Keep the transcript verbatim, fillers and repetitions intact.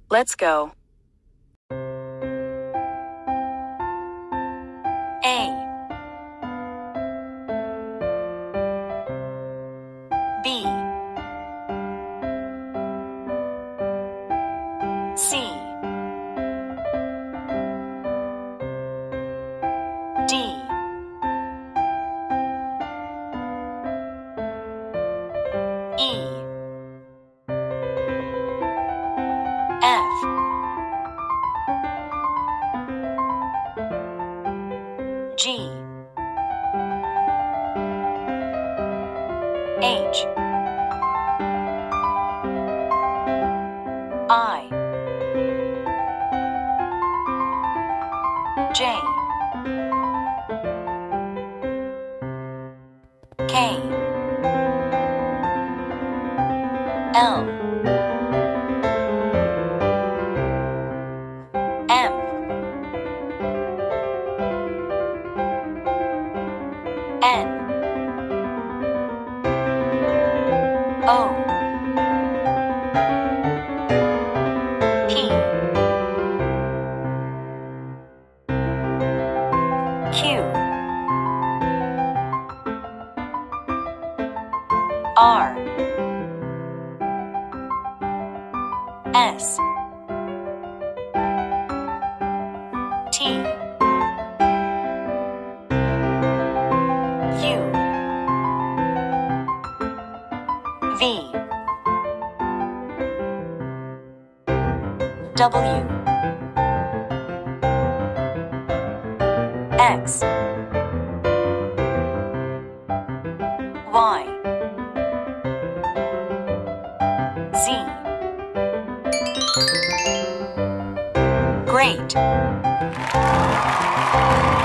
Let's go. A. B. C. D. E. F. G. H. I. J. K. L. M. N. O. P. Q. R. S. T. U. V. W. X. Y. Z. Great.